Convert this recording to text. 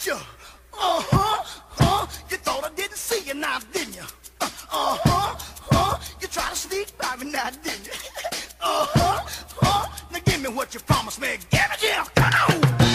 you. You thought I didn't see you now, didn't you? You tried to sneak by me now, didn't you? Now give me what you promised me. Give it here, come on.